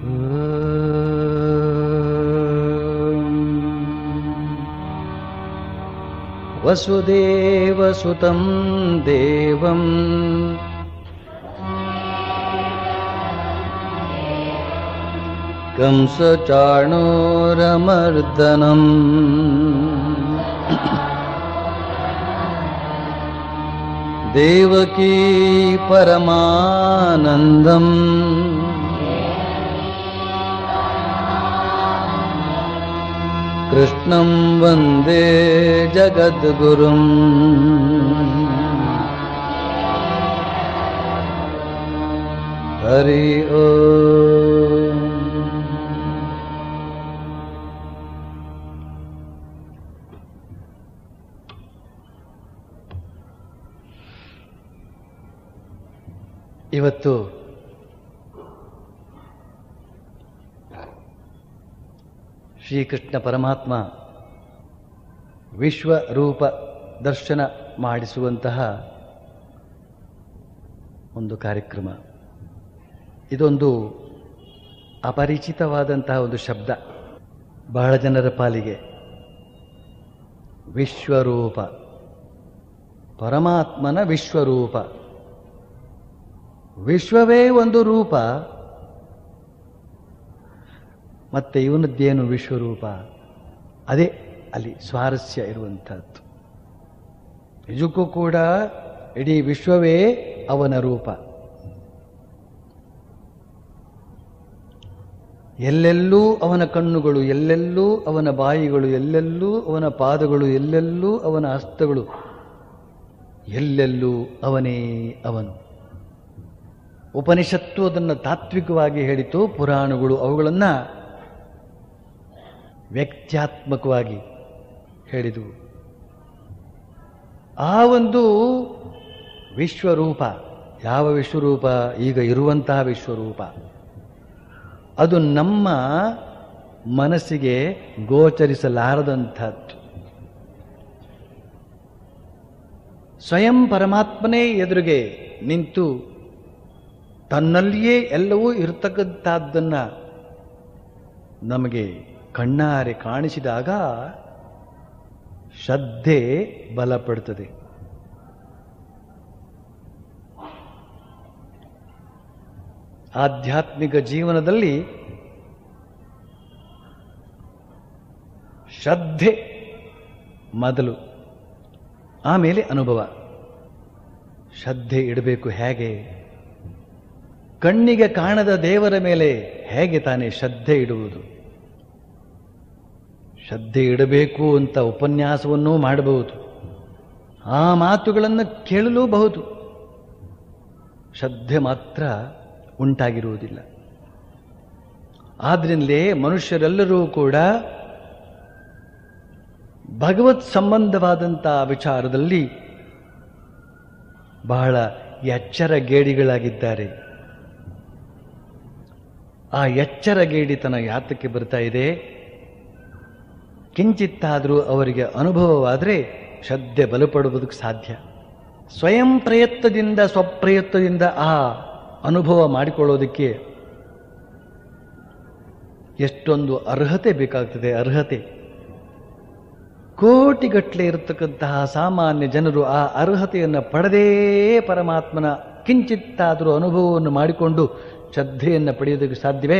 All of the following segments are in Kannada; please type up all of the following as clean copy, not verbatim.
ವಸುದೇವಸುತಂ ದೇವಂ ಕಂಸಚಾಣೂರಮರ್ದನಂ ದೇವಕೀ ಪರಮಾನಂದಂ ಕೃಷ್ಣಂ ವಂದೇ ಜಗದ್ಗುರುಂ. ಹರಿ ಓಂ. ಇವತ್ತು ಶ್ರೀಕೃಷ್ಣ ಪರಮಾತ್ಮ ವಿಶ್ವರೂಪ ದರ್ಶನ ಮಾಡಿಸುವಂತಹ ಒಂದು ಕಾರ್ಯಕ್ರಮ. ಇದೊಂದು ಅಪರಿಚಿತವಾದಂತಹ ಒಂದು ಶಬ್ದ ಬಹಳ ಜನರ ಪಾಲಿಗೆ. ವಿಶ್ವರೂಪ, ಪರಮಾತ್ಮನ ವಿಶ್ವರೂಪ. ವಿಶ್ವವೇ ಒಂದು ರೂಪ, ಮತ್ತೆ ಇವನದ್ದೇನು ವಿಶ್ವರೂಪ? ಅದೇ ಅಲ್ಲಿ ಸ್ವಾರಸ್ಯ ಇರುವಂಥದ್ದು. ನಿಜಕ್ಕೂ ಕೂಡ ಇಡೀ ವಿಶ್ವವೇ ಅವನ ರೂಪ. ಎಲ್ಲೆಲ್ಲೂ ಅವನ ಕಣ್ಣುಗಳು, ಎಲ್ಲೆಲ್ಲೂ ಅವನ ಬಾಯಿಗಳು, ಎಲ್ಲೆಲ್ಲೂ ಅವನ ಪಾದಗಳು, ಎಲ್ಲೆಲ್ಲೂ ಅವನ ಹಸ್ತಗಳು, ಎಲ್ಲೆಲ್ಲೂ ಅವನೇ ಅವನು. ಉಪನಿಷತ್ತು ಅದನ್ನು ತಾತ್ವಿಕವಾಗಿ ಹೇಳಿತು, ಪುರಾಣಗಳು ಅವುಗಳನ್ನು ವ್ಯಕ್ತ್ಯಾತ್ಮಕವಾಗಿ ಹೇಳಿದವು. ಆ ಒಂದು ವಿಶ್ವರೂಪ, ಯಾವ ವಿಶ್ವರೂಪ? ಈಗ ಇರುವಂತಹ ವಿಶ್ವರೂಪ. ಅದು ನಮ್ಮ ಮನಸ್ಸಿಗೆ ಗೋಚರಿಸಲಾರದಂಥದ್ದು. ಸ್ವಯಂ ಪರಮಾತ್ಮನೇ ಎದುರಿಗೆ ನಿಂತು ತನ್ನಲ್ಲಿಯೇ ಎಲ್ಲವೂ ಇರತಕ್ಕಂಥದ್ದನ್ನು ನಮಗೆ ಕಣ್ಣಾರೆ ಕಾಣಿಸಿದಾಗ ಶ್ರದ್ಧೆ ಬಲಪಡುತ್ತದೆ. ಆಧ್ಯಾತ್ಮಿಕ ಜೀವನದಲ್ಲಿ ಶ್ರದ್ಧೆ ಮೊದಲು, ಆಮೇಲೆ ಅನುಭವ. ಶ್ರದ್ಧೆ ಇಡಬೇಕು ಹೇಗೆ? ಕಣ್ಣಿಗೆ ಕಾಣದ ದೇವರ ಮೇಲೆ ಹೇಗೆ ತಾನೇ ಶ್ರದ್ಧೆ ಇಡುವುದು? ಶ್ರದ್ಧೆ ಇಡಬೇಕು ಅಂತ ಉಪನ್ಯಾಸವನ್ನೂ ಮಾಡಬಹುದು, ಆ ಮಾತುಗಳನ್ನು ಕೇಳಲೂಬಹುದು. ಶ್ರದ್ಧೆ ಮಾತ್ರ ಉಂಟಾಗಿರುವುದಿಲ್ಲ. ಆದ್ರಿಂದಲೇ ಮನುಷ್ಯರೆಲ್ಲರೂ ಕೂಡ ಭಗವತ್ ಸಂಬಂಧವಾದಂಥ ವಿಚಾರದಲ್ಲಿ ಬಹಳ ಎಚ್ಚರಗೇಡಿಗಳಾಗಿದ್ದಾರೆ. ಆ ಎಚ್ಚರಗೇಡಿತನ ಯಾತಕ್ಕೆ ಬರ್ತಾ ಇದೆ? ಕಿಂಚಿತ್ತಾದರೂ ಅವರಿಗೆ ಅನುಭವವಾದರೆ ಶ್ರದ್ಧೆ ಬಲಪಡುವುದಕ್ಕೆ ಸಾಧ್ಯ. ಸ್ವಯಂ ಪ್ರಯತ್ನದಿಂದ, ಸ್ವಪ್ರಯತ್ನದಿಂದ ಆ ಅನುಭವ ಮಾಡಿಕೊಳ್ಳೋದಕ್ಕೆ ಎಷ್ಟೊಂದು ಅರ್ಹತೆ ಬೇಕಾಗ್ತದೆ. ಅರ್ಹತೆ ಕೋಟಿಗಟ್ಟಲೆ ಇರತಕ್ಕಂತಹ ಸಾಮಾನ್ಯ ಜನರು ಆ ಅರ್ಹತೆಯನ್ನು ಪಡೆದೇ ಪರಮಾತ್ಮನ ಕಿಂಚಿತ್ತಾದರೂ ಅನುಭವವನ್ನು ಮಾಡಿಕೊಂಡು ಶ್ರದ್ಧೆಯನ್ನು ಪಡೆಯುವುದಕ್ಕೆ ಸಾಧ್ಯವೇ?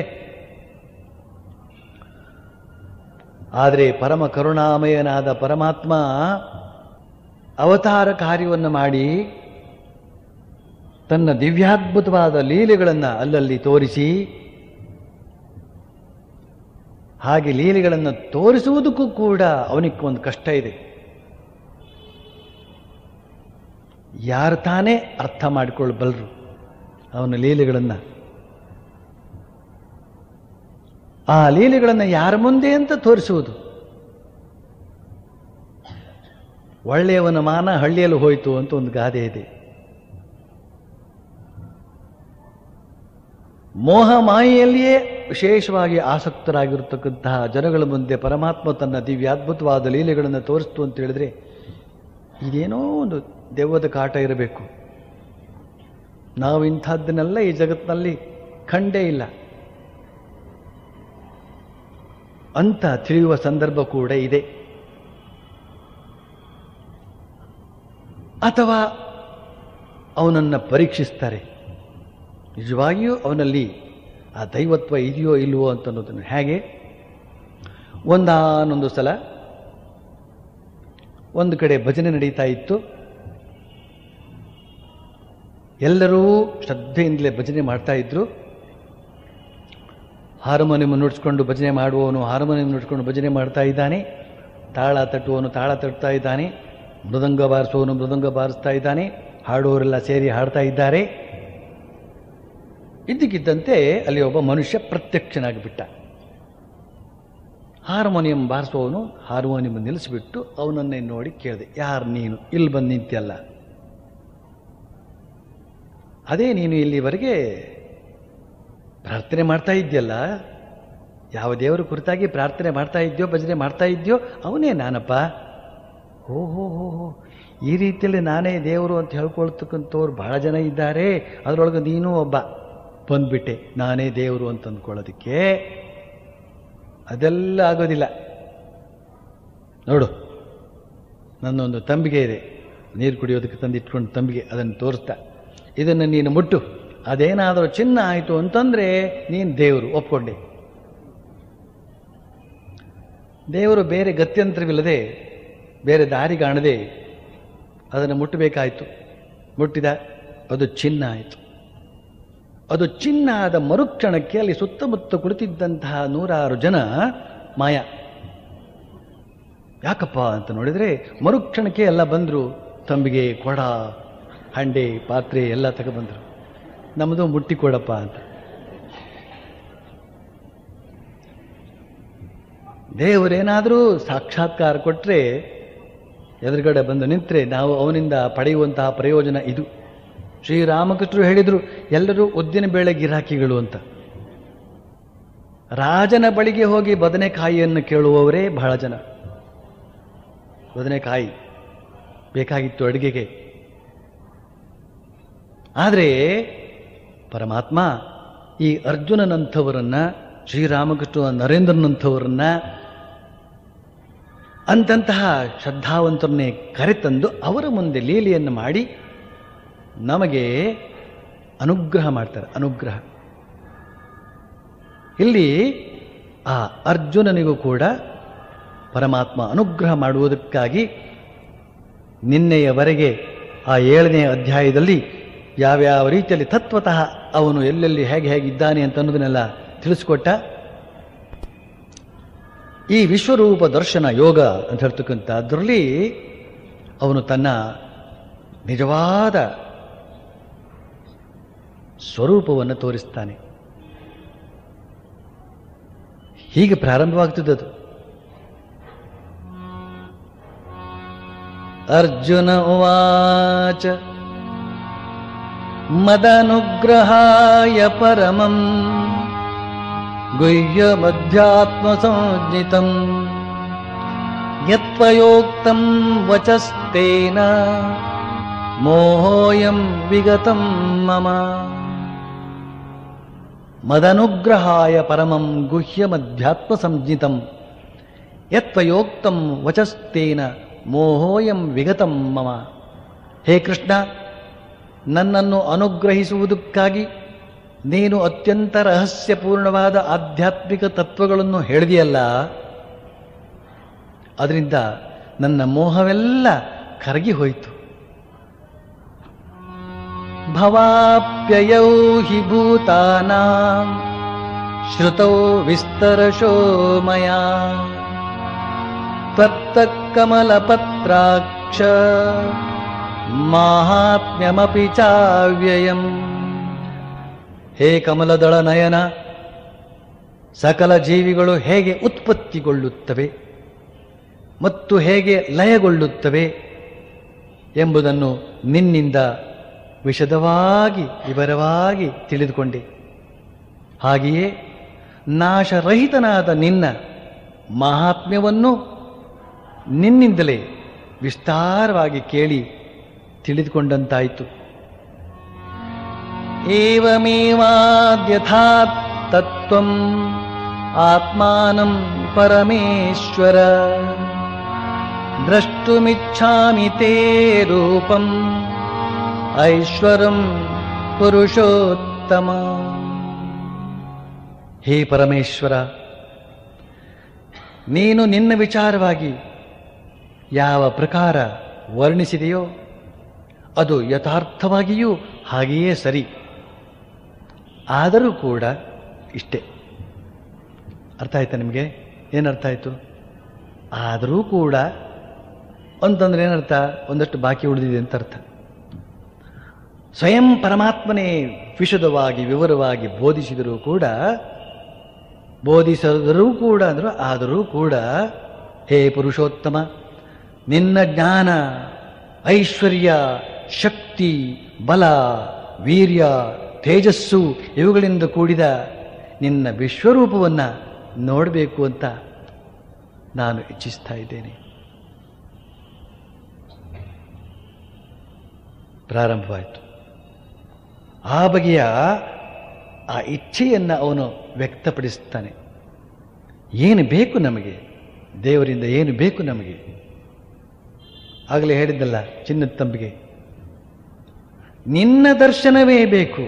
ಆದರೆ ಪರಮ ಕರುಣಾಮಯನಾದ ಪರಮಾತ್ಮ ಅವತಾರ ಕಾರ್ಯವನ್ನು ಮಾಡಿ ತನ್ನ ದಿವ್ಯಾದ್ಭುತವಾದ ಲೀಲೆಗಳನ್ನು ಅಲ್ಲಲ್ಲಿ ತೋರಿಸಿ, ಹಾಗೆ ಲೀಲೆಗಳನ್ನು ತೋರಿಸುವುದಕ್ಕೂ ಕೂಡ ಅವನಿಗೆ ಒಂದು ಕಷ್ಟ ಇದೆ. ಯಾರು ತಾನೇ ಅರ್ಥ ಮಾಡಿಕೊಳ್ಳಬಲ್ಲರು ಅವನ ಲೀಲೆಗಳನ್ನು? ಆ ಲೀಲೆಗಳನ್ನು ಯಾರ ಮುಂದೆ ಅಂತ ತೋರಿಸುವುದು? ಒಳ್ಳೆಯವನ ಮಾನ ಹಳ್ಳಿಯಲ್ಲಿ ಹೋಯಿತು ಅಂತ ಒಂದು ಗಾದೆ ಇದೆ. ಮೋಹ ಮಾಯೆಯಲ್ಲಿಯೇ ವಿಶೇಷವಾಗಿ ಆಸಕ್ತರಾಗಿರತಕ್ಕಂತಹ ಜನಗಳ ಮುಂದೆ ಪರಮಾತ್ಮ ತನ್ನ ದಿವ್ಯಾದ್ಭುತವಾದ ಲೀಲೆಗಳನ್ನು ತೋರಿಸ್ತು ಅಂತ ಹೇಳಿದ್ರೆ ಇದೇನೋ ಒಂದು ದೆವ್ವದ ಕಾಟ ಇರಬೇಕು. ನಾವು ಇಂಥದ್ದನ್ನೆಲ್ಲ ಈ ಜಗತ್ತಿನಲ್ಲಿ ಕಂಡೇ ಇಲ್ಲ. ಅಂತ ತಿಳಿಯುವ ಸಂದರ್ಭ ಕೂಡ ಇದೆ. ಅಥವಾ ಅವನನ್ನು ಪರೀಕ್ಷಿಸ್ತಾರೆ, ನಿಜವಾಗಿಯೂ ಅವನಲ್ಲಿ ಆ ದೈವತ್ವ ಇದೆಯೋ ಇಲ್ವೋ ಅಂತನ್ನೋದನ್ನು. ಹೇಗೆ ಒಂದಾನೊಂದು ಸಲ ಒಂದು ಕಡೆ ಭಜನೆ ನಡೀತಾ ಇತ್ತು. ಎಲ್ಲರೂ ಶ್ರದ್ಧೆಯಿಂದಲೇ ಭಜನೆ ಮಾಡ್ತಾ ಇದ್ರು. ಹಾರ್ಮೋನಿಯಂ ನುಡಿಸ್ಕೊಂಡು ಭಜನೆ ಮಾಡುವವನು ಹಾರ್ಮೋನಿಯಂ ನುಡಿಸ್ಕೊಂಡು ಭಜನೆ ಮಾಡ್ತಾ ಇದ್ದಾನೆ, ತಾಳ ತಟ್ಟುವವನು ತಾಳ ತಟ್ತಾ ಇದ್ದಾನೆ, ಮೃದಂಗ ಬಾರಿಸುವವನು ಮೃದಂಗ ಬಾರಿಸ್ತಾ ಇದ್ದಾನೆ, ಹಾಡುವವರೆಲ್ಲ ಸೇರಿ ಹಾಡ್ತಾ ಇದ್ದಾರೆ. ಇದ್ದಕ್ಕಿದ್ದಂತೆ ಅಲ್ಲಿ ಒಬ್ಬ ಮನುಷ್ಯ ಪ್ರತ್ಯಕ್ಷನಾಗಿಬಿಟ್ಟ. ಹಾರ್ಮೋನಿಯಂ ಬಾರಿಸುವವನು ಹಾರ್ಮೋನಿಯಂ ನಿಲ್ಲಿಸಿಬಿಟ್ಟು ಅವನನ್ನೇ ನೋಡಿ ಕೇಳಿದೆ, ಯಾರು ನೀನು? ಇಲ್ಲಿ ಬಂದು ನಿಂತ್ಯಲ್ಲ, ಅದೇ ನೀನು ಇಲ್ಲಿವರೆಗೆ ಪ್ರಾರ್ಥನೆ ಮಾಡ್ತಾ ಇದ್ಯಲ್ಲ, ಯಾವ ದೇವರ ಕುರಿತಾಗಿ ಪ್ರಾರ್ಥನೆ ಮಾಡ್ತಾ ಇದ್ಯೋ ಭಜನೆ ಮಾಡ್ತಾ ಇದ್ಯೋ ಅವನೇ ನಾನಪ್ಪ. ಹೋ ಹೋ ಹೋ ಹೋ, ಈ ರೀತಿಯಲ್ಲಿ ನಾನೇ ದೇವರು ಅಂತ ಹೇಳ್ಕೊಳ್ತಕ್ಕಂಥವ್ರು ಬಹಳ ಜನ ಇದ್ದಾರೆ, ಅದರೊಳಗೆ ನೀನು ಒಬ್ಬ ಬಂದ್ಬಿಟ್ಟೆ ನಾನೇ ದೇವರು ಅಂತ ಅಂದ್ಕೊಳ್ಳೋದಕ್ಕೆ. ಅದೆಲ್ಲ ಆಗೋದಿಲ್ಲ. ನೋಡು, ನನ್ನೊಂದು ತಂಬಿಗೆ ಇದೆ, ನೀರು ಕುಡಿಯೋದಕ್ಕೆ ತಂದಿಟ್ಕೊಂಡು ತಂಬಿಗೆ, ಅದನ್ನು ತೋರಿಸ್ತಾ, ಇದನ್ನು ನೀನು ಮುಟ್ಟು, ಅದೇನಾದರೂ ಚಿನ್ನ ಆಯಿತು ಅಂತಂದರೆ ನೀನು ದೇವರು ಒಪ್ಕೊಂಡೆ. ದೇವರು ಬೇರೆ ಗತ್ಯಂತರವಿಲ್ಲದೆ ಬೇರೆ ದಾರಿ ಕಾಣದೆ ಅದನ್ನು ಮುಟ್ಟಬೇಕಾಯಿತು. ಮುಟ್ಟಿದ, ಅದು ಚಿನ್ನ ಆಯಿತು. ಅದು ಚಿನ್ನ ಆದ ಮರುಕ್ಷಣಕ್ಕೆ ಅಲ್ಲಿ ಸುತ್ತಮುತ್ತ ಕುಳಿತಿದ್ದಂತಹ 100 ಜನ ಮಾಯ. ಯಾಕಪ್ಪ ಅಂತ ನೋಡಿದರೆ ಮರುಕ್ಷಣಕ್ಕೆ ಎಲ್ಲ ಬಂದರು. ತಂಬಿಗೆ, ಕೊಡ, ಹಂಡೆ, ಪಾತ್ರೆ ಎಲ್ಲ ತಗೊಬಂದರು. ನಮ್ಮದು ಮುಟ್ಟಿ ಕೊಡಪ್ಪ ಅಂತ. ದೇವರೇನಾದರೂ ಸಾಕ್ಷಾತ್ಕಾರ ಕೊಟ್ಟರೆ, ಎದುರುಗಡೆ ಬಂದು ನಿಂತರೆ ನಾವು ಅವನಿಂದ ಪಡೆಯುವಂತಹ ಪ್ರಯೋಜನ ಇದು. ಶ್ರೀರಾಮಕೃಷ್ಣರು ಹೇಳಿದರು, ಎಲ್ಲರೂ ಉದ್ದಿನ ಬೇಳೆ ಗಿರಾಕಿಗಳು ಅಂತ. ರಾಜನ ಬಳಿಗೆ ಹೋಗಿ ಬದನೆಕಾಯಿಯನ್ನು ಕೇಳುವವರೇ ಬಹಳ ಜನ. ಬದನೆಕಾಯಿ ಬೇಕಾಗಿತ್ತು ಅಡುಗೆಗೆ. ಆದರೆ ಪರಮಾತ್ಮ ಈ ಅರ್ಜುನನಂಥವರನ್ನ, ಶ್ರೀರಾಮಕೃಷ್ಣ ನರೇಂದ್ರನಂಥವರನ್ನ, ಅಂತಹ ಶ್ರದ್ಧಾವಂತರನ್ನೇ ಕರೆತಂದು ಅವರ ಮುಂದೆ ಲೀಲೆಯನ್ನು ಮಾಡಿ ನಮಗೆ ಅನುಗ್ರಹ ಮಾಡ್ತಾರೆ. ಅನುಗ್ರಹ ಇಲ್ಲಿ ಆ ಅರ್ಜುನನಿಗೂ ಕೂಡ ಪರಮಾತ್ಮ ಅನುಗ್ರಹ ಮಾಡುವುದಕ್ಕಾಗಿ ನಿನ್ನೆಯವರೆಗೆ ಆ 7ನೇ ಅಧ್ಯಾಯದಲ್ಲಿ ಯಾವ್ಯಾವ ರೀತಿಯಲ್ಲಿ ತತ್ವತಃ ಅವನು ಎಲ್ಲೆಲ್ಲಿ ಹೇಗೆ ಹೇಗಿದ್ದಾನೆ ಅಂತ ಅನ್ನೋದನ್ನೆಲ್ಲ ತಿಳಿಸ್ಕೊಟ್ಟ. ಈ ವಿಶ್ವರೂಪ ದರ್ಶನ ಯೋಗ ಅಂತ ಹೇಳ್ತಕ್ಕಂಥದ್ರಲ್ಲಿ ಅವನು ತನ್ನ ನಿಜವಾದ ಸ್ವರೂಪವನ್ನು ತೋರಿಸ್ತಾನೆ. ಹೀಗೆ ಪ್ರಾರಂಭವಾಗ್ತಿದ್ದದು. ಅರ್ಜುನ ಉವಾಚ ಮದನುಗ್ರಹಾಯ ಪರಮಂ ಗುಹ್ಯಮಧ್ಯಾತ್ಮ ಸಂಜ್ಞಿತಂ ಯತ್ವಯೋಕ್ತಂ ವಚಸ್ತೇನ ಮೋಹೋಯಂ ವಿಗತಂ ಮಮ. ಮದನುಗ್ರಹಾಯ ಪರಮಂ ಗುಹ್ಯಮಧ್ಯಾತ್ಮ ಸಂಜ್ಞಿತಂ ಯತ್ವಯೋಕ್ತಂ ವಚಸ್ತೇನ ಮೋಹೋಯಂ ವಿಗತಂ ಮಮ. ಹೇ ಕೃಷ್ಣ, ನನ್ನನ್ನು ಅನುಗ್ರಹಿಸುವುದಕ್ಕಾಗಿ ನೀನು ಅತ್ಯಂತ ರಹಸ್ಯಪೂರ್ಣವಾದ ಆಧ್ಯಾತ್ಮಿಕ ತತ್ವಗಳನ್ನು ಹೇಳಿದೆಯಲ್ಲ, ಅದರಿಂದ ನನ್ನ ಮೋಹವೆಲ್ಲ ಕರಗಿ ಹೋಯಿತು. ಭವಾಪ್ಯಯೌ ಹಿ ಭೂತಾನಾಂ ಶ್ರುತೌ ವಿಸ್ತರಶೋ ಮಯಾ ತ್ವತ್ತಃ ಕಮಲಪತ್ರಾಕ್ಷ ಮಾಹಾತ್ಮ್ಯಮಪಿ ಚಾವ್ಯಯಂ. ಹೇ ಕಮಲದಳ ನಯನ, ಸಕಲ ಜೀವಿಗಳು ಹೇಗೆ ಉತ್ಪತ್ತಿಗೊಳ್ಳುತ್ತವೆ ಮತ್ತು ಹೇಗೆ ಲಯಗೊಳ್ಳುತ್ತವೆ ಎಂಬುದನ್ನು ನಿನ್ನಿಂದ ವಿಶದವಾಗಿ ವಿವರವಾಗಿ ತಿಳಿದುಕೊಂಡೆ. ಹಾಗೆಯೇ ನಾಶರಹಿತನಾದ ನಿನ್ನ ಮಹಾತ್ಮ್ಯವನ್ನು ನಿನ್ನಿಂದಲೇ ವಿಸ್ತಾರವಾಗಿ ಕೇಳಿ ತಿಳಿದುಕೊಂಡಂತಾಯಿತು. ಏವಮೇವಾದ್ಯಥಾ ತತ್ವಂ ಆತ್ಮಾನಂ ಪರಮೇಶ್ವರ ದ್ರಷ್ಟುಮಿಚ್ಛಾಮಿ ತೇ ರೂಪಂ ಐಶ್ವರಂ ಪುರುಷೋತ್ತಮ. ಹೇ ಪರಮೇಶ್ವರ, ನೀನು ನಿನ್ನ ವಿಚಾರವಾಗಿ ಯಾವ ಪ್ರಕಾರ ವರ್ಣಿಸಿದೆಯೋ ಅದು ಯಥಾರ್ಥವಾಗಿಯೂ ಹಾಗೆಯೇ ಸರಿ. ಆದರೂ ಕೂಡ ಇಷ್ಟೇ. ಅರ್ಥ ಆಯ್ತಾ ನಿಮಗೆ? ಏನರ್ಥ ಆಯಿತು? ಆದರೂ ಕೂಡ ಅಂತಂದ್ರೆ ಏನರ್ಥ? ಒಂದಷ್ಟು ಬಾಕಿ ಉಳಿದಿದೆ ಅಂತ ಅರ್ಥ. ಸ್ವಯಂ ಪರಮಾತ್ಮನೇ ವಿಶದವಾಗಿ ವಿವರವಾಗಿ ಬೋಧಿಸಿದರೂ ಕೂಡ ಅಂದರು, ಆದರೂ ಕೂಡ ಹೇ ಪುರುಷೋತ್ತಮ, ನಿನ್ನ ಜ್ಞಾನ, ಐಶ್ವರ್ಯ, ಶಕ್ತಿ, ಬಲ, ವೀರ್ಯ, ತೇಜಸ್ಸು ಇವುಗಳಿಂದ ಕೂಡಿದ ನಿನ್ನ ವಿಶ್ವರೂಪವನ್ನು ನೋಡಬೇಕು ಅಂತ ನಾನು ಇಚ್ಛಿಸ್ತಾ ಇದ್ದೇನೆ. ಪ್ರಾರಂಭವಾಯಿತು. ಆ ಬಗೆಯ ಆ ಇಚ್ಛೆಯನ್ನು ಅವನು ವ್ಯಕ್ತಪಡಿಸ್ತಾನೆ. ಏನು ಬೇಕು ನಮಗೆ? ದೇವರಿಂದ ಏನು ಬೇಕು ನಮಗೆ? ಆಗಲೇ ಹೇಳಿದ್ದಲ್ಲ ಚಿನ್ನದ ತಂಬಿಗೆ, ನಿನ್ನ ದರ್ಶನವೇ ಬೇಕು,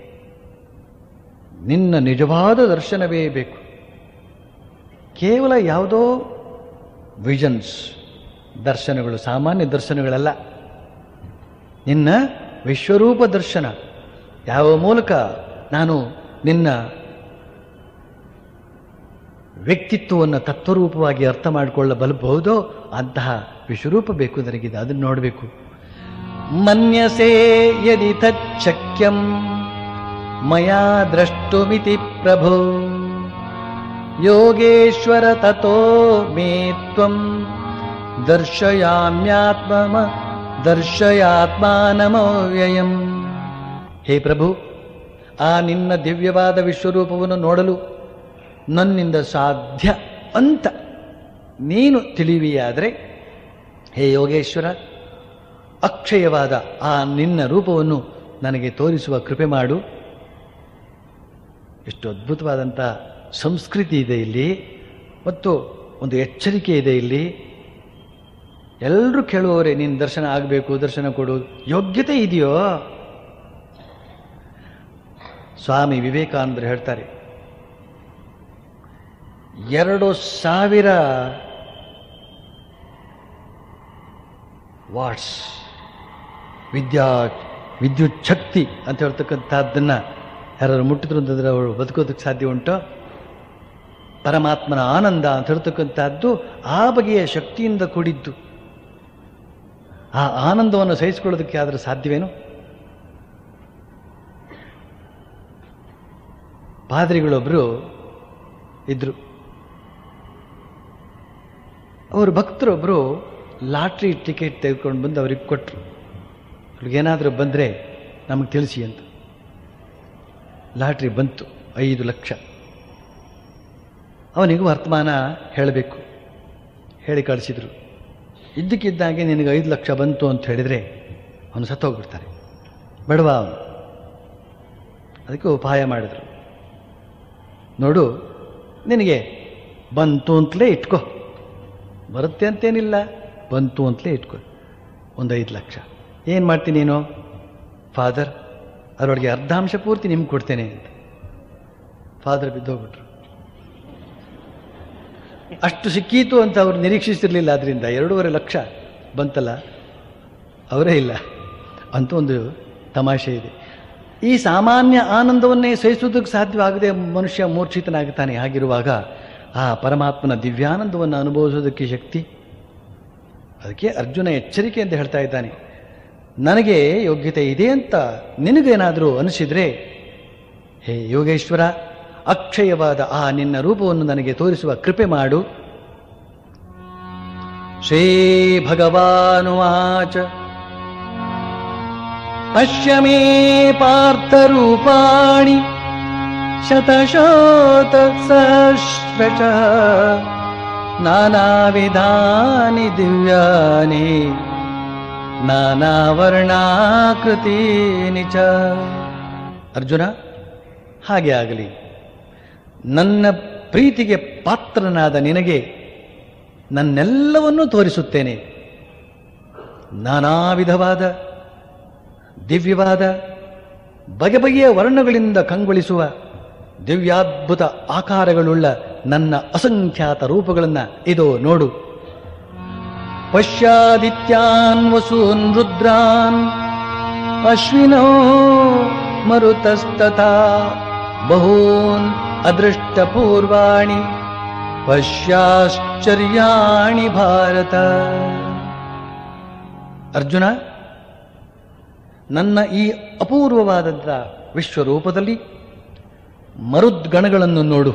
ನಿನ್ನ ನಿಜವಾದ ದರ್ಶನವೇ ಬೇಕು. ಕೇವಲ ಯಾವುದೋ ವಿಷನ್ಸ್, ದರ್ಶನಗಳು, ಸಾಮಾನ್ಯ ದರ್ಶನಗಳಲ್ಲ. ನಿನ್ನ ವಿಶ್ವರೂಪ ದರ್ಶನ. ಯಾವ ಮೂಲಕ ನಾನು ನಿನ್ನ ವ್ಯಕ್ತಿತ್ವವನ್ನು ತತ್ವರೂಪವಾಗಿ ಅರ್ಥ ಮಾಡಿಕೊಳ್ಳಬಲ್ಲಬಹುದೋ ಅಂತಹ ವಿಶ್ವರೂಪ ಬೇಕು ನನಗಿದೆ. ಅದನ್ನು ನೋಡಬೇಕು. ಮನ್ಯಸೇ ಯದಿ ತಚ್ಚಕ್ಯಂ ಮಯಾ ದ್ರಷ್ಟುಮಿತಿ ಪ್ರಭೋ ಯೋಗೇಶ್ವರ ತತೋ ಮೇ ತ್ವಂ ದರ್ಶಯಾತ್ಮಾನಮವ್ಯಯಂ. ಹೇ ಪ್ರಭು, ಆ ನಿನ್ನ ದಿವ್ಯವಾದ ವಿಶ್ವರೂಪವನ್ನು ನೋಡಲು ನನ್ನಿಂದ ಸಾಧ್ಯ ಅಂತ ನೀನು ತಿಳಿವಿಯಾದರೆ, ಹೇ ಯೋಗೇಶ್ವರ, ಅಕ್ಷಯವಾದ ಆ ನಿನ್ನ ರೂಪವನ್ನು ನನಗೆ ತೋರಿಸುವ ಕೃಪೆ ಮಾಡು. ಎಷ್ಟು ಅದ್ಭುತವಾದಂಥ ಸಂಸ್ಕೃತಿ ಇದೆ ಇಲ್ಲಿ, ಮತ್ತು ಒಂದು ಎಚ್ಚರಿಕೆ ಇದೆ ಇಲ್ಲಿ. ಎಲ್ಲರೂ ಕೇಳುವವರೇ, ನಿನ್ನ ದರ್ಶನ ಆಗಬೇಕು, ದರ್ಶನ ಕೊಡು. ಯೋಗ್ಯತೆ ಇದೆಯೋ? ಸ್ವಾಮಿ ವಿವೇಕಾನಂದರು ಹೇಳ್ತಾರೆ, 2000 ವಾಟ್ಸ್ ವಿದ್ಯುತ್ ಶಕ್ತಿ ಅಂತ ಹೇಳ್ತಕ್ಕಂಥದ್ದನ್ನು ಯಾರು ಮುಟ್ಟಿದ್ರು ಅಂತಂದರೆ ಅವರು ಬದುಕೋದಕ್ಕೆ ಸಾಧ್ಯ ಉಂಟೋ? ಪರಮಾತ್ಮನ ಆನಂದ ಅಂತ ಹೇಳ್ತಕ್ಕಂಥದ್ದು ಆ ಬಗೆಯ ಶಕ್ತಿಯಿಂದ ಕೂಡಿದ್ದು. ಆ ಆನಂದವನ್ನು ಸಹಿಸಿಕೊಳ್ಳೋದಕ್ಕೆ ಆದರೆ ಸಾಧ್ಯವೇನು? ಪಾದ್ರಿಗಳೊಬ್ಬರು ಇದ್ರು. ಅವರು ಭಕ್ತರೊಬ್ಬರು ಲಾಟ್ರಿ ಟಿಕೆಟ್ ತೆಗೆದುಕೊಂಡು ಬಂದು ಅವ್ರಿಗೆ ಕೊಟ್ಟರು. ಅವ್ರಿಗೇನಾದರೂ ಬಂದರೆ ನಮಗೆ ತಿಳಿಸಿ ಅಂತ. ಲಾಟ್ರಿ ಬಂತು, 5 ಲಕ್ಷ. ಅವನಿಗೂ ವರ್ತಮಾನ ಹೇಳಬೇಕು, ಹೇಳಿ ಕಳಿಸಿದರು. ಇದ್ದಕ್ಕಿದ್ದಾಗೆ ನಿನಗೆ 5 ಲಕ್ಷ ಬಂತು ಅಂತ ಹೇಳಿದರೆ ಅವನು ಸತ್ತೋಗ್ಬಿಡ್ತಾನೆ, ಬಡವ ಅವನು. ಅದಕ್ಕೆ ಉಪಾಯ ಮಾಡಿದರು. ನೋಡು, ನಿನಗೆ ಬಂತು ಅಂತಲೇ ಇಟ್ಕೋ, ಬರುತ್ತೆ ಅಂತೇನಿಲ್ಲ, ಬಂತು ಅಂತಲೇ ಇಟ್ಕೊ, ಒಂದು 5 ಲಕ್ಷ. ಏನು ಮಾಡ್ತೀನಿ ನೀನು? ಫಾದರ್, ಅದರೊಳಗೆ ಅರ್ಧಾಂಶ ಪೂರ್ತಿ ನಿಮ್ಗೆ ಕೊಡ್ತೇನೆ ಅಂತ. ಫಾದರ್ ಬಿದ್ದೋಗ್ಬಿಟ್ರು. ಅಷ್ಟು ಸಿಕ್ಕೀತು ಅಂತ ಅವ್ರು ನಿರೀಕ್ಷಿಸಿರಲಿಲ್ಲ. ಅದರಿಂದ 2.5 ಲಕ್ಷ ಬಂತಲ್ಲ, ಅವರೇ ಇಲ್ಲ ಅಂತ ಒಂದು ತಮಾಷೆ ಇದೆ. ಈ ಸಾಮಾನ್ಯ ಆನಂದವನ್ನೇ ಸಹಿಸುವುದಕ್ಕೆ ಸಾಧ್ಯವಾಗದೆ ಮನುಷ್ಯ ಮೂರ್ಛಿತನಾಗುತ್ತಾನೆ. ಹಾಗಿರುವಾಗ ಆ ಪರಮಾತ್ಮನ ದಿವ್ಯಾನಂದವನ್ನು ಅನುಭವಿಸೋದಕ್ಕೆ ಶಕ್ತಿ. ಅದಕ್ಕೆ ಅರ್ಜುನ ಎಚ್ಚರಿಕೆ ಅಂತ ಹೇಳ್ತಾ ಇದ್ದಾನೆ. ನನಗೆ ಯೋಗ್ಯತೆ ಇದೆ ಅಂತ ನಿನಗೇನಾದರೂ ಅನಿಸಿದರೆ, ಹೇ ಯೋಗೇಶ್ವರ, ಅಕ್ಷಯವಾದ ಆ ನಿನ್ನ ರೂಪವನ್ನು ನನಗೆ ತೋರಿಸುವ ಕೃಪೆ ಮಾಡು. ಶ್ರೀ ಭಗವಾನುವಾಚ ಪಶ್ಯ ಮೇ ಪಾರ್ಥರೂಪಾಣಿ ಶತಶೋತ ಸಹಸ್ರಶಃ ನಾನಾವಿಧಾನಿ ದಿವ್ಯಾನಿ ನಾನಾವರ್ಣಾಕೃತೀನಿ ಚ. ಅರ್ಜುನ, ಹಾಗೆ ಆಗಲಿ. ನನ್ನ ಪ್ರೀತಿಗೆ ಪಾತ್ರನಾದ ನಿನಗೆ ನನ್ನೆಲ್ಲವನ್ನೂ ತೋರಿಸುತ್ತೇನೆ. ನಾನಾ ವಿಧವಾದ ದಿವ್ಯವಾದ ಬಗೆ ಬಗೆಯ ವರ್ಣಗಳಿಂದ ಕಂಗೊಳಿಸುವ ದಿವ್ಯಾದ್ಭುತ ಆಕಾರಗಳುಳ್ಳ ನನ್ನ ಅಸಂಖ್ಯಾತ ರೂಪಗಳನ್ನು ಇದೋ ನೋಡು. ಪಶ್ಯಾದಿತ್ಯಾನ್ ವಸೂನ್ ರುದ್ರಾನ್ ಅಶ್ವಿನೋ ಮರುತಸ್ತಥಾ ಬಹೂನ್ ಅದೃಷ್ಟಪೂರ್ವಾಣಿ ಪಶ್ಯಾಶ್ಚರ್ಯಾಣಿ ಭಾರತ. ಅರ್ಜುನ, ನನ್ನ ಈ ಅಪೂರ್ವವಾದಂಥ ವಿಶ್ವರೂಪದಲ್ಲಿ ಮರುದ್ಗಣಗಳನ್ನು ನೋಡು,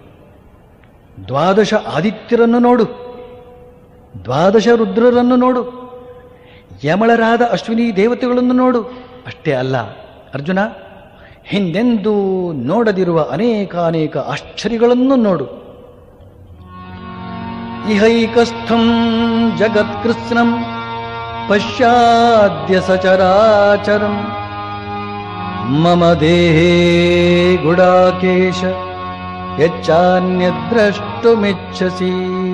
12 ಆದಿತ್ಯರನ್ನು ನೋಡು, 12 ರುದ್ರರನ್ನು ನೋಡು, ಯಮಳರಾದ ಅಶ್ವಿನಿ ದೇವತೆಗಳನ್ನು ನೋಡು. ಅಷ್ಟೇ ಅಲ್ಲ ಅರ್ಜುನ, ಹಿಂದೆಂದೂ ನೋಡದಿರುವ ಅನೇಕಾನೇಕ ಆಶ್ಚರ್ಯಗಳನ್ನು ನೋಡು. ಇಹೈಕಸ್ಥಂ ಜಗತ್ಕೃತ್ಸ್ನಂ ಪಶ್ಯಾದ್ಯ ಸಚರಾಚರಂ ಮಮ ದೇಹೇ ಗುಡಾಕೇಶ ಯಚ್ಚಾನ್ಯದ್ರಷ್ಟುಮಿಚ್ಛಸಿ.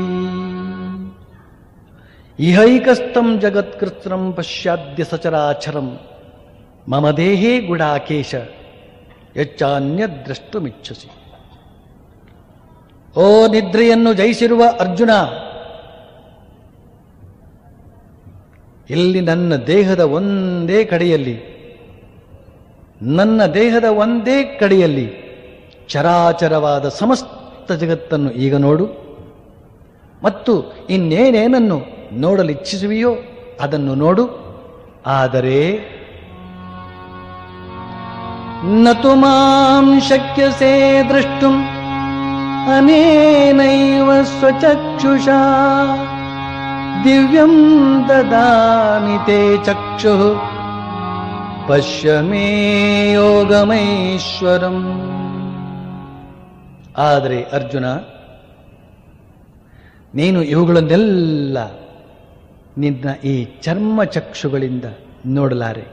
ಇಹೈಕಸ್ಥಂ ಜಗತ್ಕೃತ್ಸ್ನಂ ಪಶ್ಯಾದ್ಯ ಸಚರಾಚರಂ ಮಮ ದೇಹೇ ಗುಡಾಕೇಶ ಯಚ್ಚಾನ್ಯದ್ರಷ್ಟುಮಿಚ್ಛಸಿ. ಓ ನಿದ್ರೆಯನ್ನು ಜಯಿಸಿರುವ ಅರ್ಜುನ, ಇಲ್ಲಿ ನನ್ನ ದೇಹದ ಒಂದೇ ಕಡೆಯಲ್ಲಿ ಚರಾಚರವಾದ ಸಮಸ್ತ ಜಗತ್ತನ್ನು ಈಗ ನೋಡು. ಮತ್ತು ಇನ್ನೇನೇನನ್ನು ನೋಡಲಿಚ್ಛಿಸುವೆಯೋ ಅದನ್ನು ನೋಡು. ಆದರೆ ನತು ಮಾಂ ಶಕ್ಯಸೇ ದ್ರಷ್ಟುಂ ಅನೇನೈವ ಸ್ವಚಕ್ಷುಷಾ ದಿವ್ಯಂ ದದಾಮಿ ತೇ ಚಕ್ಷುಃ ಪಶ್ಯ ಮೇ ಯೋಗಮೈಶ್ವರಂ. ಆದರೆ ಅರ್ಜುನ, ನೀನು ಇವುಗಳನ್ನೆಲ್ಲ ನಿನ್ನ ಈ ಚರ್ಮಚಕ್ಷುಗಳಿಂದ ನೋಡಲಾರೆ,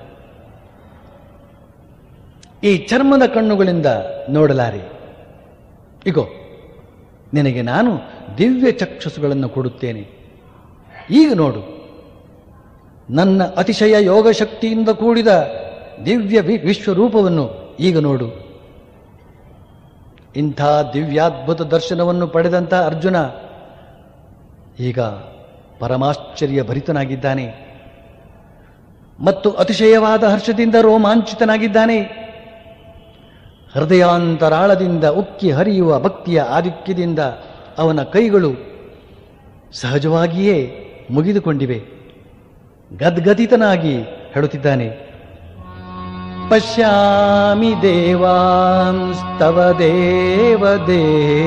ಈ ಚರ್ಮದ ಕಣ್ಣುಗಳಿಂದ ನೋಡಲಾರೆ. ಇಗೋ, ನಿನಗೆ ನಾನು ದಿವ್ಯ ಚಕ್ಷುಸುಗಳನ್ನು ಕೊಡುತ್ತೇನೆ. ಈಗ ನೋಡು, ನನ್ನ ಅತಿಶಯ ಯೋಗ ಶಕ್ತಿಯಿಂದ ಕೂಡಿದ ದಿವ್ಯ ವಿಶ್ವರೂಪವನ್ನು ಈಗ ನೋಡು. ಇಂಥ ದಿವ್ಯಾದ್ಭುತ ದರ್ಶನವನ್ನು ಪಡೆದಂಥ ಅರ್ಜುನ ಈಗ ಪರಮಾಶ್ಚರ್ಯ ಭರಿತನಾಗಿದ್ದಾನೆ ಮತ್ತು ಅತಿಶಯವಾದ ಹರ್ಷದಿಂದ ರೋಮಾಂಚಿತನಾಗಿದ್ದಾನೆ. ಹೃದಯಾಂತರಾಳದಿಂದ ಉಕ್ಕಿ ಹರಿಯುವ ಭಕ್ತಿಯ ಆಧಿಕ್ಯದಿಂದ ಅವನ ಕೈಗಳು ಸಹಜವಾಗಿಯೇ ಮುಗಿದುಕೊಂಡಿವೆ. ಗದ್ಗದಿತನಾಗಿ ಹೇಳುತ್ತಿದ್ದಾನೆ, ಪಶ್ಯಾಮಿ ದೇವಾಂಸ್ತವ ದೇವದೇ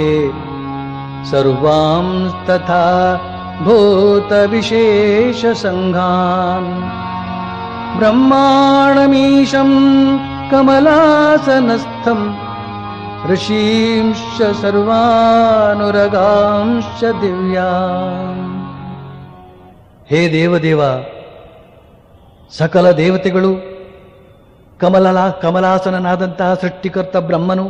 ಸರ್ವಾಂಸ್ತಥಾ ಭೂತ ವಿಶೇಷ ಸಂಘಾನ್ ಬ್ರಹ್ಮಾಣಮೀಶಂ ಕಮಲಾಸನಸ್ಥಂ ಋಷೀಂಶ್ಚ ಸರ್ವಾನುರಗಾಂಶ್ಚ ದಿವ್ಯಾನ್. ಹೇ ದೇವದೇವ, ಸಕಲ ದೇವತೆಗಳು, ಕಮಲಾಸನನಾದಂತಹ ಸೃಷ್ಟಿಕರ್ತ ಬ್ರಹ್ಮನು,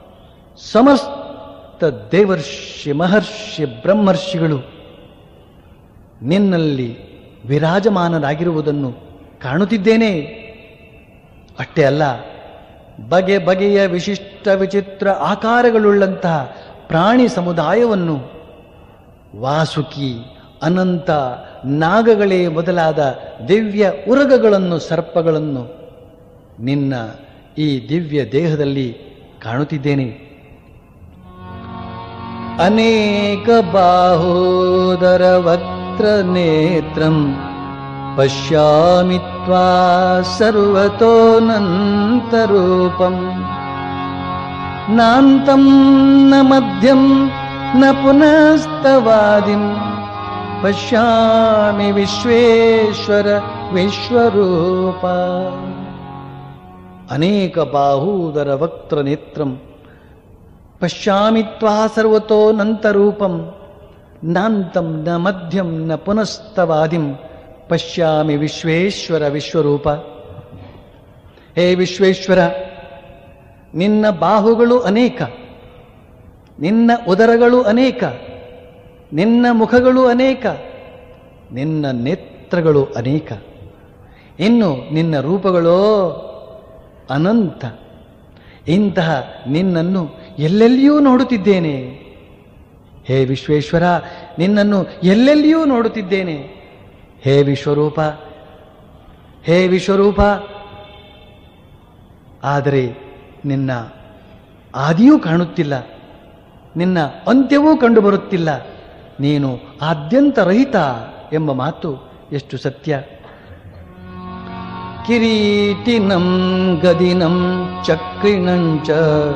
ಸಮಸ್ತ ದೇವರ್ಷಿ ಮಹರ್ಷಿ ಬ್ರಹ್ಮರ್ಷಿಗಳು ನಿನ್ನಲ್ಲಿ ವಿರಾಜಮಾನರಾಗಿರುವುದನ್ನು ಕಾಣುತ್ತಿದ್ದೇನೆ. ಅಷ್ಟೇ ಅಲ್ಲ, ಬಗೆ ಬಗೆಯ ವಿಶಿಷ್ಟ ವಿಚಿತ್ರ ಆಕಾರಗಳುಳ್ಳಂತಹ ಪ್ರಾಣಿ ಸಮುದಾಯವನ್ನು, ವಾಸುಕಿ, ಅನಂತ, ನಾಗಗಳೇ ಮೊದಲಾದ ದಿವ್ಯ ಉರಗಗಳನ್ನು, ಸರ್ಪಗಳನ್ನು ನಿನ್ನ ಈ ದಿವ್ಯ ದೇಹದಲ್ಲಿ ಕಾಣುತ್ತಿದ್ದೇನೆ. ಅನೇಕ ಬಾಹೋದರ ವಕ್ತ್ರ ನೇತ್ರಂ ಪಶ್ಯಾಮಿ ತ್ವಾ ಸರ್ವತೋನಂತರೂಪಂ ನಾಂತಂ ನ ಮಧ್ಯಂ ನ ಪುನಸ್ತವಾದಿಂ ಪಶ್ಯಾಮಿ ವಿಶ್ವೇಶ್ವರ ವಿಶ್ವರೂಪ. ಅನೇಕ ಬಾಹೂದರ ವಕ್ತ್ರ ನೇತ್ರಂ ಪಶ್ಯಾಮಿ ತ್ವಾ ಸರ್ವತೋನಂತರೂಪಂ ನಾಂತಂ ನ ಮಧ್ಯಂ ನ ಪುನಸ್ತವಾದಿಂ ಪಶ್ಯಾಮಿ ವಿಶ್ವೇಶ್ವರ ವಿಶ್ವರೂಪ. ಹೇ ವಿಶ್ವೇಶ್ವರ, ನಿನ್ನ ಬಾಹುಗಳು ಅನೇಕ, ನಿನ್ನ ಉದರಗಳು ಅನೇಕ, ನಿನ್ನ ಮುಖಗಳು ಅನೇಕ, ನಿನ್ನ ನೇತ್ರಗಳು ಅನೇಕ, ಇನ್ನು ನಿನ್ನ ರೂಪಗಳೋ ಅನಂತ. ಇಂತಹ ನಿನ್ನನ್ನು ಎಲ್ಲೆಲ್ಲಿಯೂ ನೋಡುತ್ತಿದ್ದೇನೆ. ಹೇ ವಿಶ್ವೇಶ್ವರ, ನಿನ್ನನ್ನು ಎಲ್ಲೆಲ್ಲಿಯೂ ನೋಡುತ್ತಿದ್ದೇನೆ. ಹೇ ವಿಶ್ವರೂಪ, ಹೇ ವಿಶ್ವರೂಪ. ಆದರೆ ನಿನ್ನ ಆದಿಯೂ ಕಾಣುತ್ತಿಲ್ಲ, ನಿನ್ನ ಅಂತ್ಯವೂ ಕಂಡುಬರುತ್ತಿಲ್ಲ. ನೀನು ಆದ್ಯಂತರಹಿತ ಎಂಬ ಮಾತು ಎಷ್ಟು ಸತ್ಯ. ಕಿರೀಟಿನಂ ಗದಿನಂ ಚಕ್ರಿಣಂಚ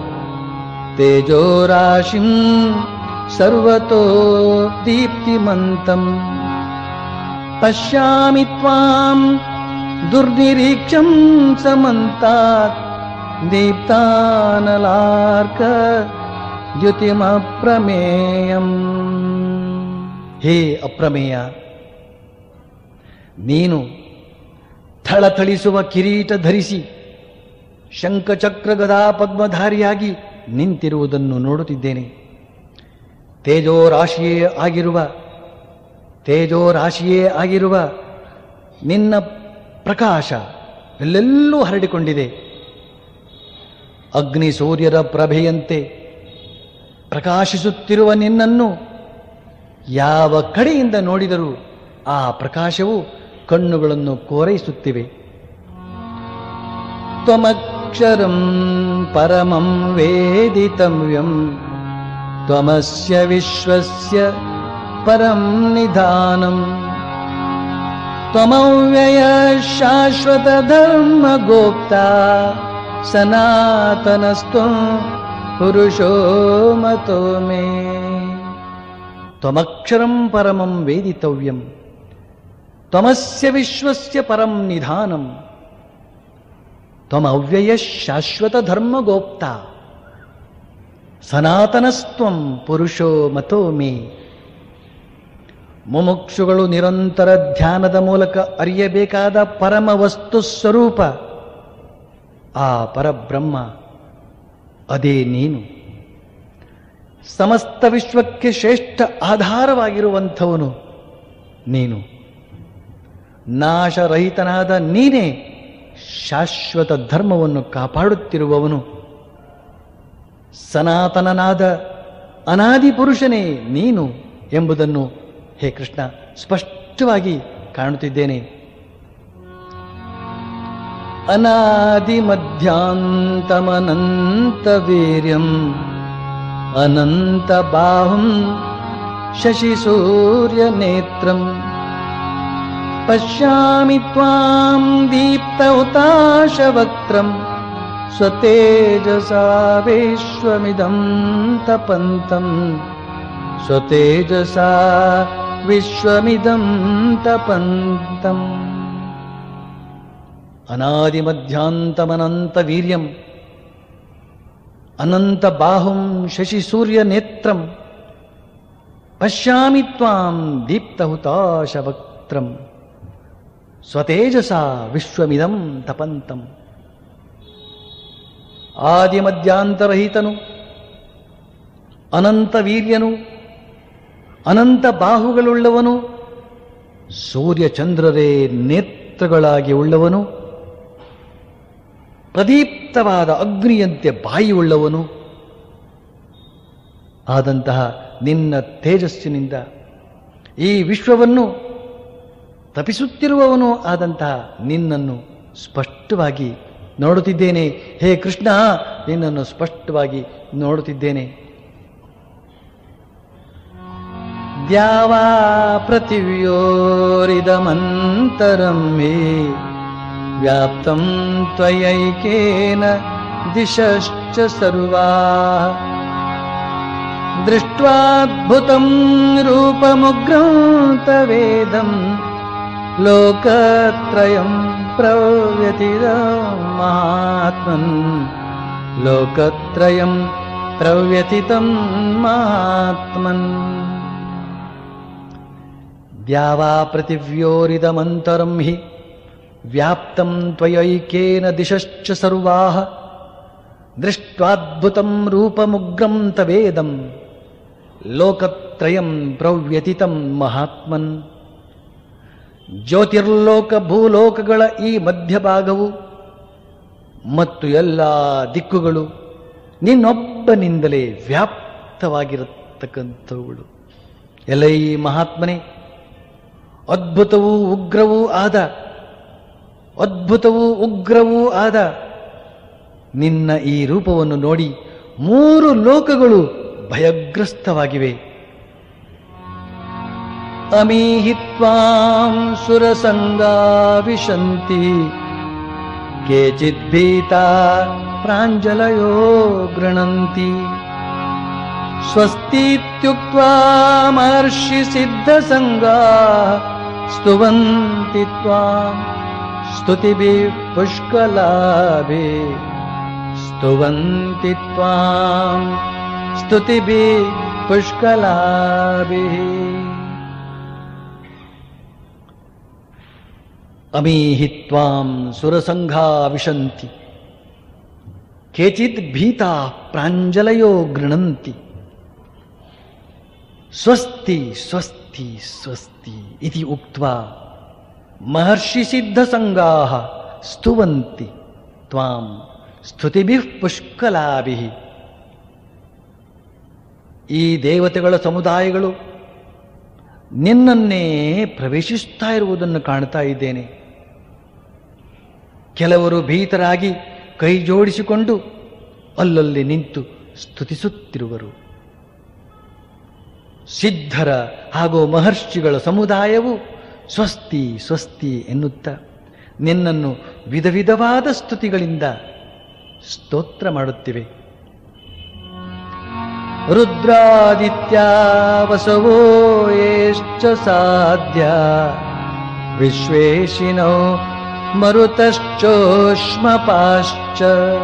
ತೇಜೋರಾಶಿಂ ಸರ್ವತೋ ದೀಪ್ತಿಮಂತಂ ಪಶ್ಯಾಮಿ ತ್ವಾಂ ದುರ್ನಿರೀಕ್ಷಂ ಸಮಂತಾತ್ ದೀಪ್ತಾನಲಾರ್ಕ ದ್ಯುತಿಮಪ್ರಮೇಯಂ. ಹೇ ಅಪ್ರಮೇಯ, ನೀನು ಥಳಥಳಿಸುವ ಕಿರೀಟ ಧರಿಸಿ ಶಂಖಚಕ್ರ ಗದಾ ಪದ್ಮಧಾರಿಯಾಗಿ ನಿಂತಿರುವುದನ್ನು ನೋಡುತ್ತಿದ್ದೇನೆ. ತೇಜೋರಾಶಿಯೇ ಆಗಿರುವ ನಿನ್ನ ಪ್ರಕಾಶ ಎಲ್ಲೆಲ್ಲೂ ಹರಡಿಕೊಂಡಿದೆ. ಅಗ್ನಿ ಸೂರ್ಯರ ಪ್ರಭೆಯಂತೆ ಪ್ರಕಾಶಿಸುತ್ತಿರುವ ನಿನ್ನನ್ನು ಯಾವ ಕಡೆಯಿಂದ ನೋಡಿದರೂ ಆ ಪ್ರಕಾಶವು ಕಣ್ಣುಗಳನ್ನು ಕೋರೈಸುತ್ತಿವೆ. ತ್ವಮಕ್ಷರಂ ಪರಮಂ ವೇದಿತವ್ಯಂ ತ್ವಮಸ್ಯ ವಿಶ್ವಸ್ಯ ಪರಂ ನಿಧಾನಂ ತ್ವಮವ್ಯಯ ಶಾಶ್ವತ ಧರ್ಮ ಗೋಪ್ತಾ ಸನಾತನಸ್ತ್ವಂ ಪುರುಷೋ ಮತೋ ಮೇ. ತ್ವಮಕ್ಷರಂ ಪರಮಂ ವೇದಿತವ್ಯಂ ತ್ವಮಸ್ಯ ವಿಶ್ವಸ್ಯ ಪರಂ ನಿಧಾನಂ ತ್ವಮವ್ಯಯ ಶಾಶ್ವತ ಧರ್ಮ ಗೋಪ್ತಾ ಸನಾತನಸ್ತ್ವಂ ಪುರುಷೋ ಮತೋ ಮೇ. ಮುಮುಕ್ಷುಗಳು ನಿರಂತರ ಧ್ಯಾನದ ಮೂಲಕ ಅರಿಯಬೇಕಾದ ಪರಮ ವಸ್ತು ಸ್ವರೂಪ ಆ ಪರಬ್ರಹ್ಮ, ಅದೇ ನೀನು. ಸಮಸ್ತ ವಿಶ್ವಕ್ಕೆ ಶ್ರೇಷ್ಠ ಆಧಾರವಾಗಿರುವಂಥವನು ನೀನು. ನಾಶರಹಿತನಾದ ನೀನೇ ಶಾಶ್ವತ ಧರ್ಮವನ್ನು ಕಾಪಾಡುತ್ತಿರುವವನು. ಸನಾತನನಾದ ಅನಾದಿ ಪುರುಷನೇ ನೀನು ಎಂಬುದನ್ನು ಹೇ ಕೃಷ್ಣ ಸ್ಪಷ್ಟವಾಗಿ ಕಾಣುತ್ತಿದ್ದೇನೆ. ಅನಾದಿ ಮಧ್ಯಾಂತಮನಂತ ವೀರ್ಯಂ ಅನಂತ ಬಾಹುಂ ಶಶಿ ಸೂರ್ಯ ನೇತ್ರಂ ಪಶ್ಯಾಮಿ ತ್ವಾಂ ದೀಪ್ತ ಹುತಾಶವಕ್ತ್ರಂ ಸ್ವತೇಜಸಾ ವಿಶ್ವಮಿದಂ ತಪಂತಂ ಸ್ವತೇಜಸಾ ವಿಶ್ವಮಿದಂ ತಪಂತಂ. ಅನಾದಿ ಮಧ್ಯಾಂತಮನಂತ ವೀರ್ಯಂ ಅನಂತ ಬಾಹುಂ ಶಶಿ ಸೂರ್ಯ ನೇತ್ರಂ ಪಶ್ಯಾಮಿ ತ್ವಾಂ ದೀಪ್ತ ಹುತಾಶವಕ್ತ್ರಂ ಸ್ವತೇಜಸಾ ವಿಶ್ವಮಿದಂ ತಪಂತಂ. ಆದಿ ಮಧ್ಯಾಂತರಹಿತನು, ಅನಂತ ವೀರ್ಯನು, ಅನಂತ ಬಾಹುಗಳುಳ್ಳವನು, ಸೂರ್ಯಚಂದ್ರರೇ ನೇತ್ರಗಳಾಗಿ ಉಳ್ಳವನು, ಪ್ರದೀಪ್ತವಾದ ಅಗ್ನಿಯಂತೆ ಬಾಯಿಯುಳ್ಳವನು ಆದಂತಹ ನಿನ್ನ ತೇಜಸ್ಸಿನಿಂದ ಈ ವಿಶ್ವವನ್ನು ತಪಿಸುತ್ತಿರುವವನು ಆದಂತಹ ನಿನ್ನನ್ನು ಸ್ಪಷ್ಟವಾಗಿ ನೋಡುತ್ತಿದ್ದೇನೆ. ಹೇ ಕೃಷ್ಣ, ನಿನ್ನನ್ನು ಸ್ಪಷ್ಟವಾಗಿ ನೋಡುತ್ತಿದ್ದೇನೆ. ದ್ಯಾವಾ ಪೃಥಿವ್ಯೋರಿದಮಂತರಂ ಮೇ ವ್ಯಾಪ್ತಂ ತ್ವಯೈಕೇನ ದಿಶಶ್ಚ ಸರ್ವಾಃ ದೃಷ್ಟ್ವಾದ್ಭುತಂ ರೂಪಮುಗ್ರಂ ತವೇದಂ ಲೋಕತ್ರಯಂ ಪ್ರವ್ಯತಿತಂ ಮಹಾತ್ಮನ್ ಲೋಕತ್ರಯಂ ಪ್ರವ್ಯತಿತಂ ಮಹಾತ್ಮನ್. ದ್ಯಾವಾ ಪೃಥಿವ್ಯೋರಿದಮಂತರಂ ಹಿ ವ್ಯಾಪ್ತಂ ತ್ವಯೈಕೇನ ದಿಶಶ್ಚ ಸರ್ವಾಃ ದೃಷ್ಟ್ವಾದ್ಭುತಂ ರೂಪಮುಗ್ರಂ ತವೇದಂ ಲೋಕತ್ರಯಂ ಪ್ರವ್ಯತಿತಂ ಮಹಾತ್ಮನ್. ಜ್ಯೋತಿರ್ಲೋಕ ಭೂಲೋಕಗಳ ಈ ಮಧ್ಯಭಾಗವು ಮತ್ತು ಎಲ್ಲ ದಿಕ್ಕುಗಳು ನಿನ್ನೊಬ್ಬನಿಂದಲೇ ವ್ಯಾಪ್ತವಾಗಿರತಕ್ಕಂಥವುಗಳು. ಎಲೈ ಮಹಾತ್ಮನೇ, ಅದ್ಭುತವೂ ಉಗ್ರವೂ ಆದ ನಿನ್ನ ಈ ರೂಪವನ್ನು ನೋಡಿ 3 ಲೋಕಗಳು ಭಯಗ್ರಸ್ತವಾಗಿವೆ. ಅಮೀಹಿತ್ವಾಂ ಸುರಸಂಗಾ ವಿಶಂತಿ ಕೇಚಿದ್ಭೀತಾ ಪ್ರಾಂಜಲಯೋ ಗೃಣಂತಿ. ಸ್ವಸ್ತೀತ್ಯುಕ್ತ್ವಾ ಮಹರ್ಷಿ ಸಿದ್ಧಸಂಗಾ ಸ್ತುವಂತಿ ತ್ವಾಂ ಸ್ತುತಿಭಿಃ ಪುಷ್ಕಲಾಭಿಃ. ಸ್ತುವಂತಿ ತ್ವಾಂ ಸ್ತುತಿಭಿಃ ಪುಷ್ಕಲಾಭಿಃ. ಅಮೀಹಿ ತ್ವಾಂ ಸುರಸಂಘಾ ವಿಶಂತಿ ಕೇಚಿತ್ ಭೀತಾ ಪ್ರಾಂಜಲಯೋ ಗೃಣಂತಿ. ಸ್ವಸ್ತಿ ಸ್ವಸ್ತಿ ಸ್ವಸ್ತಿ ಇತಿ ಉಕ್ತ್ವಾ ಮಹರ್ಷಿ ಸಿದ್ಧಸಂಗಾಃ ಸ್ತುವಂತಿ ತ್ವಾಂ ಸ್ತುತಿಭಿಃ ಪುಷ್ಕಲಾಭಿಃ. ಈ ದೇವತೆಗಳ ಸಮುದಾಯಗಳು ನಿನ್ನನ್ನೇ ಪ್ರವೇಶಿಸ್ತಾ ಇರುವುದನ್ನು ಕಾಣ್ತಾ ಇದ್ದೇನೆ. ಕೆಲವರು ಭೀತರಾಗಿ ಕೈ ಜೋಡಿಸಿಕೊಂಡು ಅಲ್ಲಲ್ಲಿ ನಿಂತು ಸ್ತುತಿಸುತ್ತಿರುವರು. ಸಿದ್ಧರ ಹಾಗೂ ಮಹರ್ಷಿಗಳ ಸಮುದಾಯವು ಸ್ವಸ್ತಿ ಸ್ವಸ್ತಿ ಎನ್ನುತ್ತಾ ನಿನ್ನನ್ನು ವಿಧ ವಿಧವಾದ ಸ್ತುತಿಗಳಿಂದ ಸ್ತೋತ್ರ ಮಾಡುತ್ತಿವೆ. ರುದ್ರಾದಿತ್ಯ ವಸವೋ ಯೇಶ್ಚ ಸಾಧ್ಯ ವಿಶ್ವೇಶಿನೋ ಮರುತಶ್ಚೋಷ್ಮಪಾಶ್ಚ.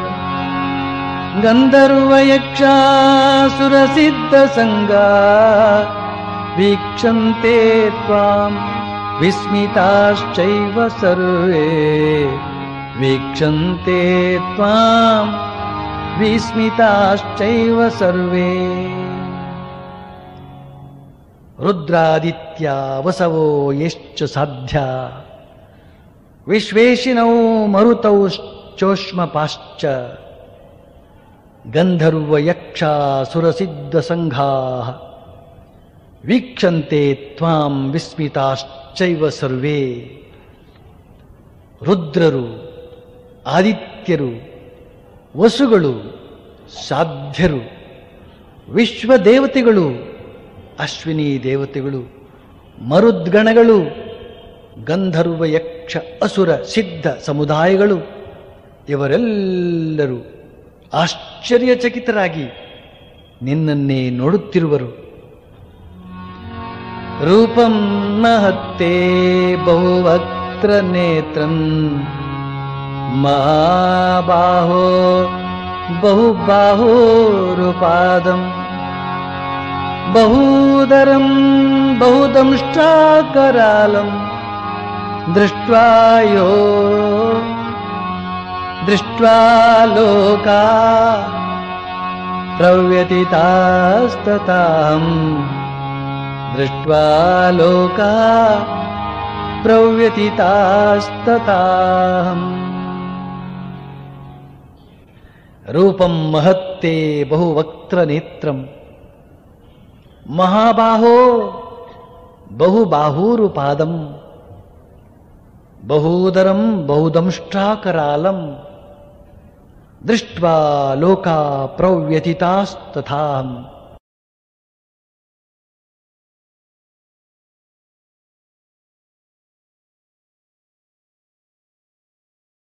ಗಂಧರ್ವಯಕ್ಷಾಸುರಸಿದ್ಧಸಂಗಾ ವೀಕ್ಷಂತೆ ತ್ವಾಂ ವಿಸ್ಮಿತಾಶ್ಚೈವ ಸರ್ವೇ. ವೀಕ್ಷಂತೆ ತ್ವಾಂ ವಿಸ್ಮಿತಾಶ್ಚೈವ ಸರ್ವೇ. ರುದ್ರಾದಿತ್ಯ ವಸವೋ ಯಶ್ಚ ಸಾಧ್ಯ ವಿಶ್ವೇಶಿನೌ ಮರುತೌ ಚೋಷ್ಮಪಾಶ್ಚ. ಗಂಧರ್ವಯಕ್ಷಾಸುರಸಿದ್ಧಸಂಘಾಃ ವೀಕ್ಷಂತೆ ತ್ವಾಂ ವಿಸ್ಮಿತಾಶ್ಚೈವ ಸರ್ವೇ. ರುದ್ರರು, ಆದಿತ್ಯರು, ವಸುಗಳು, ಸಾಧ್ಯರು, ವಿಶ್ವದೇವತೆಗಳು, ಅಶ್ವಿನಿ ದೇವತೆಗಳು, ಮರುದ್ಗಣಗಳು, ಗಂಧರ್ವ ಯಕ್ಷ ಅಸುರ ಸಿದ್ಧ ಸಮುದಾಯಗಳು ಇವರೆಲ್ಲರೂ ಆಶ್ಚರ್ಯಚಕಿತರಾಗಿ ನಿನ್ನನ್ನೇ ನೋಡುತ್ತಿರುವರು. ರೂಪಂ ಮಹತ್ತೇ ಬಹುವಕ್ತ್ರ ನೇತ್ರಂ ಮಹಾಬಾಹೋ ಬಹುಬಾಹೋರುಪಾದಂ ಬಹೂದರಂ ಬಹುದಂಷ್ಟ್ರಾಕರಾಲಂ ದೃಷ್ಟ್ವಾ ಲೋಕಾ ಪ್ರವ್ಯತಿತಾಸ್ತತಾಂ. ದೃಷ್ಟ್ವಾ ಲೋಕಾ ಪ್ರವ್ಯತಿತಾಸ್ತತಾಂ. ರೂಪಂ ಮಹತ್ತೇ ಬಹುವಕ್ತ್ರ ನೇತ್ರಂ ಮಹಾಬಾಹೋ ಬಹುಬಾಹೂರುಪಾದಂ ಬಹೂದರಂ ಬಹುದಂಷ್ಟ್ರಾಕರಾಲಂ ದೃಷ್ಟ್ವಾ ಲೋಕಾ ಪ್ರವ್ಯತಿತಾಸ್ತಥಾಂ.